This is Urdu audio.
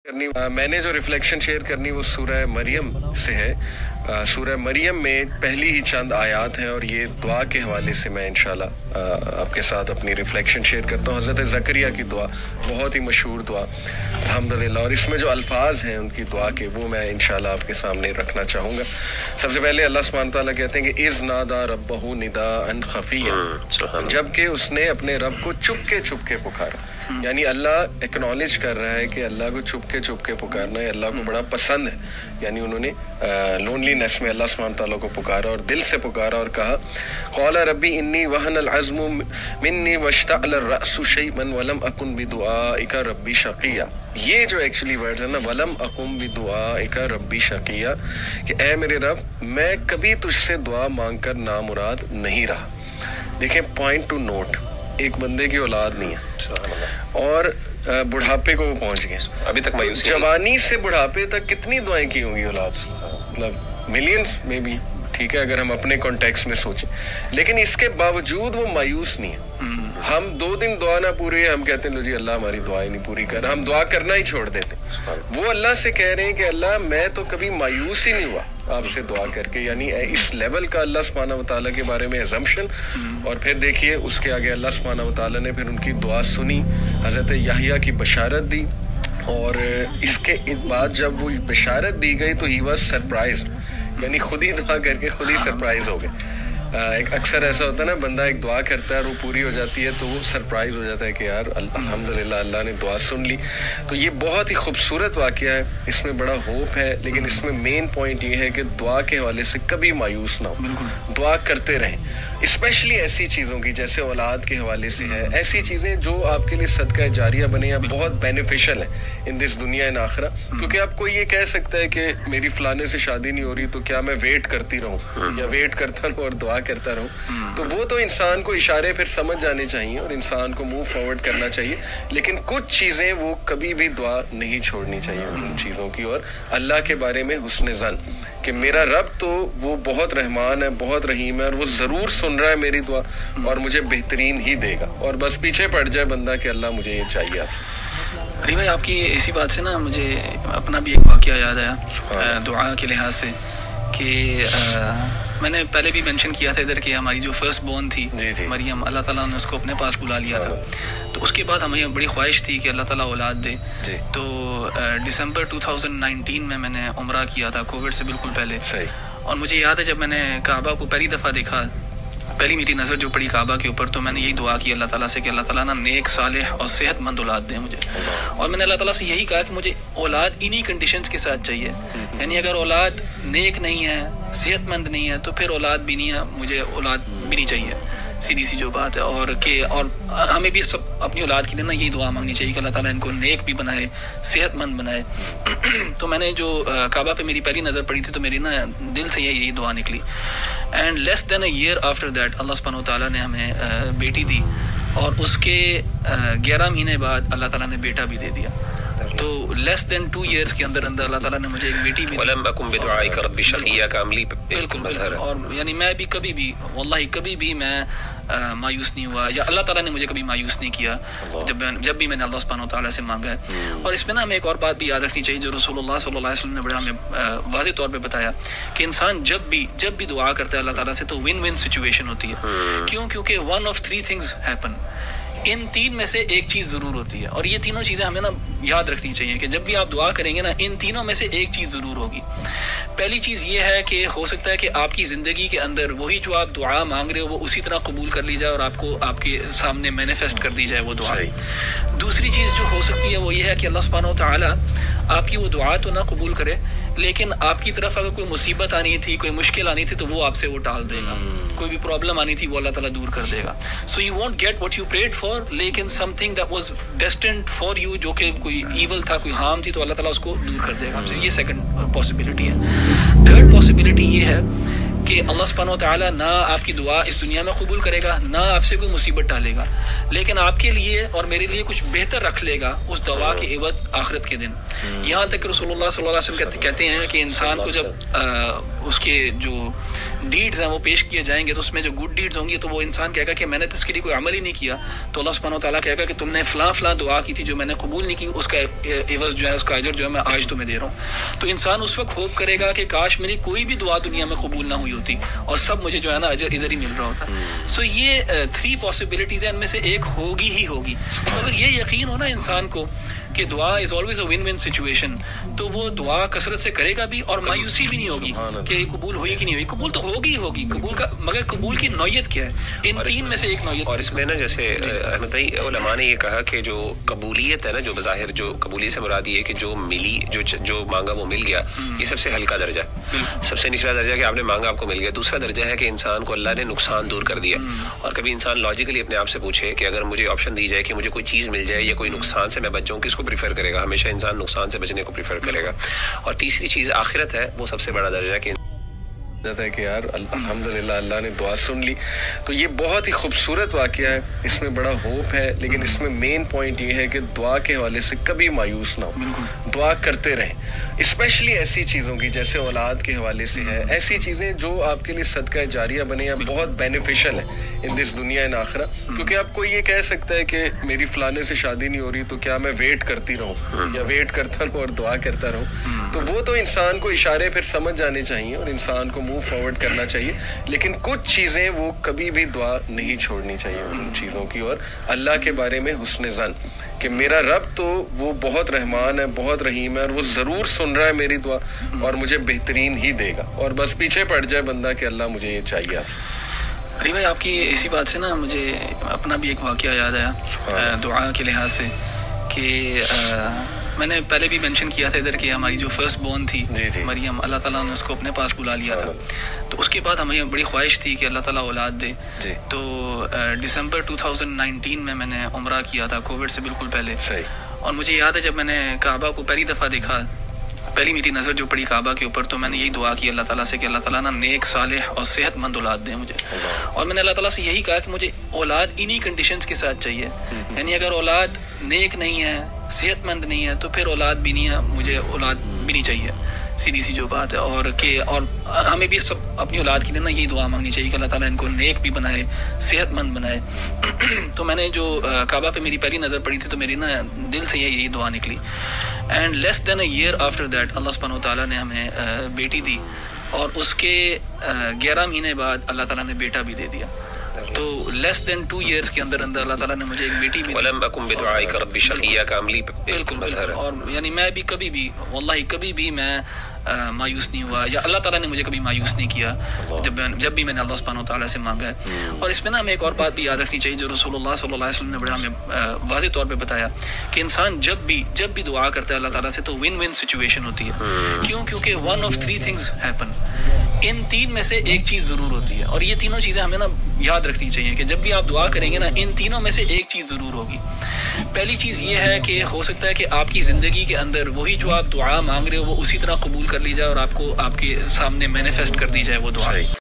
میں نے جو ریفلیکشن شیئر کرنی وہ سورہ مریم سے ہے. سورہ مریم میں پہلی ہی چند آیات ہیں اور یہ دعا کے حوالے سے میں انشاءاللہ آپ کے ساتھ اپنی ریفلیکشن شیئر کرتا ہوں. حضرت زکریا کی دعا بہت ہی مشہور دعا الحمدللہ, اور اس میں جو الفاظ ہیں ان کی دعا کے وہ میں انشاءاللہ آپ کے سامنے رکھنا چاہوں گا. سب سے پہلے اللہ سبحانہ تعالیٰ کہتے ہیں کہ اذ نادا ربہ نداء خفیا, جبکہ اس نے اپنے رب کو چپ کے پکارا. یعنی اللہ ایکنالج کر رہا ہے کہ اللہ کو چپ کے پکارنا ہے اللہ کو بڑا پسند ہے. یعنی انہوں نے لونلینس میں اللہ سبحانہ تعالیٰ کو پکارا اور دل سے پکارا اور کہا قال ربی انی وہن العظم منی واشتعل الرأس شیئا ولم اکن بدعائک ربی شقیا. یہ جو ایکچولی ورڈز ہیں نا, ولم اکن بدعائک ربی شقیا, کہ اے میرے رب میں کبھی تجھ سے دعا مانگ کر نامراد نہیں رہا. دیکھیں پوائنٹ ٹو نوٹ, ایک بندے کی اولاد نہیں ہے اور بڑھاپے کو وہ پہنچ گئے, ابھی تک مایوس, جوانی سے بڑھاپے تک کتنی دعائیں کی ہوں گی اولاد سے, مطلب ملینز میں بھی, ٹھیک ہے اگر ہم اپنے کانٹیکس میں سوچیں, لیکن اس کے باوجود وہ مایوس نہیں ہے. ہم 2 دن دعا نہ پوری ہے ہم کہتے ہیں لو جی اللہ ہماری دعائیں نہیں پوری کر رہا, ہم دعا کرنا ہی چھوڑ دیتے. وہ اللہ سے کہہ رہے ہیں کہ اللہ میں تو کبھی مایوس ہی نہیں ہوا آپ سے دعا کر کے. یعنی اس لیول کا اللہ سبحانہ و تعالیٰ کے بارے میں ازمپشن. اور پھر دیکھیے اس کے آگے اللہ سبحانہ و تعالیٰ نے پھر ان کی دعا سنی, حضرت یحییٰ کی بشارت دی, اور اس کے بعد جب وہ بشارت دی گئی تو ہی واز سرپرائز, یعنی خود ہی دعا کر کے خود ہی سرپرائز ہو گئے. ایک اکثر ایسا ہوتا ہے نا, بندہ ایک دعا کرتا ہے اور وہ پوری ہو جاتی ہے تو وہ سرپرائز ہو جاتا ہے کہ یار الحمدللہ اللہ نے دعا سن لی. تو یہ بہت ہی خوبصورت واقعہ ہے, اس میں بڑا ہوپ ہے, لیکن اس میں مین پوائنٹ یہ ہے کہ دعا کے حوالے سے کبھی مایوس نہ ہو, دعا کرتے رہیں, اسپیشلی ایسی چیزوں کی جیسے اولاد کے حوالے سے ہے, ایسی چیزیں جو آپ کے لیے صدقہ جاریہ بنے یا بہت بینیفیشل ہے ان دس دنیا ان آخرہ. کیونکہ آپ کو یہ کہہ سکتا ہے کہ میری فلانے سے شادی نہیں ہو رہی تو کیا میں ویٹ کرتی رہوں یا ویٹ کرتا رہوں اور دعا کرتا رہوں, تو وہ تو انسان کو اشارے پھر سمجھ جانے چاہیے اور انسان کو موو فارورڈ کرنا چاہیے. لیکن کچھ چیزیں وہ کبھی بھی دعا نہیں چھوڑنی چاہیے ان چیزوں کی, اور اللہ کے بارے میں حسن ظن کہ میرا رب تو وہ بہت رحمان ہے, بہت رحیم ہے, اور وہ ضرور سن رہا ہے میری دعا اور مجھے بہترین ہی دے گا. اور بس پیچھے پڑ جائے بندہ کہ اللہ مجھے یہ چاہیے آپ سے. علی بھائی آپ کی اسی بات سے نا مجھے اپنا بھی ایک واقعہ یاد آیا دعا کے لحاظ سے, کہ میں نے پہلے بھی مینشن کیا تھا ادھر کہ ہماری جو فرسٹ بورن تھی مریم, اللہ تعالیٰ نے اس کو اپنے پاس بلا لیا تھا. تو اس کے بعد ہمیں بڑی خواہش تھی کہ اللہ تعالیٰ اولاد دے. تو دسمبر 2019 میں نے عمرہ کیا تھا, کووڈ سے بالکل پہلے. اور مجھے یاد ہے جب میں نے کعبہ کو پہلی دفعہ دیکھا, پہلی میری نظر جو پڑی کعبہ کے اوپر, تو میں نے یہی دعا کی اللہ تعالیٰ سے کہ اللہ تعالیٰ نا نیک صالح اور صحت مند اولاد دیں مجھے. اور میں نے اللہ تعالیٰ سے یہی کہا کہ مجھے اولاد انہی کنڈیشنز کے ساتھ چاہیے. یعنی اگر اولاد نیک نہیں ہے, صحت مند نہیں ہے, تو پھر اولاد بھی نہیں ہے, مجھے اولاد بھی نہیں چاہیے, سیدھی سی جو بات ہے. اور ہمیں بھی سب اپنی اولاد کے لیے نا یہی دعا مانگنی چاہیے کہ اللہ تعالیٰ ان کو نیک بھی بنائے, صحت مند بنائے. تو میں نے جو کعبہ پہ میری پہلی نظر پڑی تھی تو میری نا دل سے یہی دعا نکلی. And less than a year after that اللہ سبحانہ و تعالیٰ نے ہمیں بیٹی دی, اور اس کے 11 مہینے بعد اللہ تعالیٰ نے بیٹا بھی دے دیا. تو لیس دین 2 ایئرس کے اندر اللہ تعالیٰ نے مجھے ایک بیٹی بھی ولم اکن بدعائک رب شقیا کا عملی بالکل. اور یعنی میں بھی کبھی بھی واللہ کبھی بھی میں مایوس نہیں ہوا, یا اللہ تعالیٰ نے مجھے کبھی مایوس نہیں کیا جب بھی میں نے اللہ سبحانہ و تعالیٰ سے مانگا ہے. اور اس میں نا ہمیں ایک اور بات بھی یاد رکھنی چاہیے جو رسول اللہ صلی اللہ علیہ وسلم نے بڑا ہمیں واضح طور پہ بتایا کہ انسان جب بھی دعا کرتا ہے اللہ تعالیٰ سے تو ون ون سچویشن ہوتی ہے. کیوں؟ کیونکہ 1 of 3 things happen. ان 3 میں سے ایک چیز ضرور ہوتی ہے, اور یہ تینوں چیزیں ہمیں نا یاد رکھنی چاہیے کہ جب بھی آپ دعا کریں گے نا ان تینوں میں سے ایک چیز ضرور ہوگی. پہلی چیز یہ ہے کہ ہو سکتا ہے کہ آپ کی زندگی کے اندر وہی جو آپ دعا مانگ رہے ہو وہ اسی طرح قبول کر لی جائے اور آپ کو آپ کے سامنے مینیفیسٹ کر دی جائے وہ دعا. دوسری چیز جو ہو سکتی ہے وہ یہ ہے کہ اللہ سبحانہ و تعالیٰ آپ کی وہ دعا تو نہ قبول کرے, لیکن آپ کی طرف اگر کوئی مصیبت آنی تھی, کوئی مشکل آنی تھی, تو وہ آپ سے وہ ٹال دے گا. کوئی بھی پرابلم آنی تھی وہ اللہ تعالیٰ دور کر دے گا. So you won't get what you prayed for, لیکن something that was destined for you, جو کہ کوئی ایول تھا, کوئی ہارم تھی, تو اللہ تعالیٰ اس کو دور کر دے گا. یہ سیکنڈ پاسبلٹی ہے. تھرڈ پاسبلٹی یہ ہے کہ اللہ سبحانہ و تعالیٰ نہ آپ کی دعا اس دنیا میں قبول کرے گا، نہ آپ سے کوئی مصیبت ڈالے گا، لیکن آپ کے لیے اور میرے لیے کچھ بہتر رکھ لے گا اس دعا کے عوض آخرت کے دن. یہاں تک کہ رسول اللہ صلی اللہ علیہ وسلم کہتے ہیں کہ انسان کو جب اس کے جو ڈیڈز ہیں وہ پیش کیے جائیں گے تو اس میں جو گڈ ڈیڈز ہوں گی تو وہ انسان کہے گا کہ میں نے اس کے لیے کوئی عمل ہی نہیں کیا، تو اللہ سبحانہ و تعالیٰ کہے گا کہ تم نے فلاں فلاں دعا کی تھی جو میں نے قبول نہیں کی، اس کا عوض جو ہے، اس کا اجر جو ہے میں آج تمہیں دے رہا ہوں. تو انسان اس وقت خوب کرے گا کہ کاش میری کوئی بھی دعا دنیا میں قبول نہ ہوئی ہوتی اور سب مجھے جو ہے نا اجر ادھر ہی مل رہا ہوتا. سو یہ 3 پاسبلٹیز ہیں، ان میں سے ایک ہوگی ہی ہوگی. تو اگر یہ یقین ہو نا انسان کو کہ دعا is always a win win situation, تو وہ دعا کثرت سے کرے گا بھی اور مایوسی بھی نہیں ہوگی کہ قبول ہوئی کہ نہیں ہوئی. قبول تو ہوگی ہی ہوگی، قبول کا، مگر قبول کی نوعیت کیا ہے؟ ان 3 میں سے ایک نوعیت. اور اس میں نا جیسے احمد بھائی علماء نے یہ کہا کہ جو قبولیت ہے نا، جو بظاہر جو قبولیت سے مراد یہ ہے کہ جو ملی، جو مانگا وہ مل گیا، یہ سب سے ہلکا درجہ ہے. سب سے نچلا درجہ کہ آپ نے مانگا آپ کو مل گیا. دوسرا درجہ ہے کہ انسان کو اللہ نے نقصان دور کر دیا. اور کبھی انسان لاجیکلی اپنے آپ سے پوچھے کہ اگر مجھے آپشن دی جائے کہ مجھے کوئی چیز مل جائے یا کوئی نقصان سے میں بچ جاؤں، کس کو پریفر کرے گا؟ ہمیشہ انسان نقصان سے بچنے کو پریفر کرے گا. اور تیسری چیز آخرت ہے، وہ سب سے بڑا درجہ کہ جاتا ہے کہ یار الحمدللہ اللہ نے دعا سن لی. تو یہ بہت ہی خوبصورت واقعہ ہے، اس میں بڑا ہوپ ہے، لیکن اس میں مین پوائنٹ یہ ہے کہ دعا کے حوالے سے کبھی مایوس نہ ہو، دعا کرتے رہیں. اسپیشلی ایسی چیزوں کی جیسے اولاد کے حوالے سے ہے، ایسی چیزیں جو آپ کے لیے صدقہ جاریہ بنے یا بہت بینیفیشل ہے ان دس دنیا ان آخرہ. کیونکہ آپ کو یہ کہہ سکتا ہے کہ میری فلانے سے شادی نہیں ہو رہی تو کیا میں ویٹ کرتی رہوں یا ویٹ کرتا رہوں اور دعا کرتا رہوں؟ تو وہ تو انسان کو اشارے پھر سمجھ جانے چاہیے اور انسان کو موو فارورڈ کرنا چاہیے. لیکن کچھ چیزیں وہ کبھی بھی دعا نہیں چھوڑنی چاہیے ان چیزوں کی. اور اللہ کے بارے میں حسن ظن کہ میرا رب تو وہ بہت رحمان ہے، بہت رحیم ہے، اور وہ ضرور سن رہا ہے میری دعا اور مجھے بہترین ہی دے گا. اور بس پیچھے پڑ جائے بندہ کہ اللہ مجھے یہ چاہیے. آپ علی بھائی آپ کی اسی بات سے نا مجھے اپنا بھی ایک واقعہ یاد آیا دعا کے لحاظ سے کہ میں نے پہلے بھی مینشن کیا تھا ادھر کہ ہماری جو فرسٹ بورن تھی مریم، اللہ تعالیٰ نے اس کو اپنے پاس بلا لیا تھا. تو اس کے بعد ہمیں بڑی خواہش تھی کہ اللہ تعالیٰ اولاد دے. تو دسمبر 2019 میں نے عمرہ کیا تھا، کووڈ سے بالکل پہلے. اور مجھے یاد ہے جب میں نے کعبہ کو پہلی دفعہ دیکھا، پہلی میری نظر جو پڑی کعبہ کے اوپر، تو میں نے یہی دعا کی اللہ تعالیٰ سے کہ اللہ تعالیٰ نا نیک، صالح اور صحت مند اولاد دیں مجھے. اور میں نے اللہ تعالیٰ سے یہی کہا کہ مجھے اولاد انہی کنڈیشنز کے ساتھ چاہیے. یعنی اگر اولاد نیک نہیں ہے، صحت مند نہیں ہے، تو پھر اولاد بھی نہیں ہے، مجھے اولاد بھی نہیں چاہیے. سیدھی سی جو بات ہے. اور ہمیں بھی سب اپنی اولاد کے لیے نا یہی دعا مانگنی چاہیے کہ اللہ تعالیٰ ان کو نیک بھی بنائے، صحت مند بنائے. تو میں نے جو کعبہ پہ میری پہلی نظر پڑی تھی تو میری نا دل سے یہی دعا نکلی. And less than a year after that اللہ سبحانہ و تعالیٰ نے ہمیں بیٹی دی، اور اس کے 11 مہینے بعد اللہ تعالیٰ نے بیٹا بھی دے دیا. تو لیس دین 2 ایئرس کے اندر اندر اللہ تعالیٰ نے مجھے ایک بیٹی بھی ولم اکن بدعائک رب شقیا کا عملی بالکل. اور یعنی میں بھی کبھی بھی واللہ کبھی بھی میں مایوس نہیں ہوا، یا اللہ تعالیٰ نے مجھے کبھی مایوس نہیں کیا جب بھی میں نے اللہ سبحانہ و تعالیٰ سے مانگا ہے. اور اس میں نا ہمیں ایک اور بات بھی یاد رکھنی چاہیے جو رسول اللہ صلی اللہ علیہ وسلم نے بڑا ہمیں واضح طور پہ بتایا کہ انسان جب بھی دعا کرتا ہے اللہ تعالیٰ سے تو ون ون سچویشن ہوتی ہے. کیوں؟ کیونکہ 1 of 3 things happen. ان 3 میں سے ایک چیز ضرور ہوتی ہے، اور یہ تینوں چیزیں ہمیں نا یاد رکھنی چاہیے کہ جب بھی آپ دعا کریں گے نا ان تینوں میں سے ایک چیز ضرور ہوگی. پہلی چیز یہ ہے کہ ہو سکتا ہے کہ آپ کی زندگی کے اندر وہی جو آپ دعا مانگ رہے ہو وہ اسی طرح قبول کر لی جائے اور آپ کو آپ کے سامنے مینیفیسٹ کر دی جائے وہ دعا.